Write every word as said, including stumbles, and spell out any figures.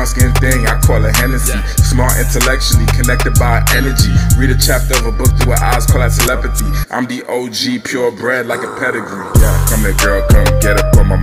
brown skin thing, I call it Hennessy. Smart intellectually, connected by energy. Read a chapter of a book through her eyes, call that telepathy. I'm the O G, purebred like a pedigree. Yeah, come here girl, come get up on my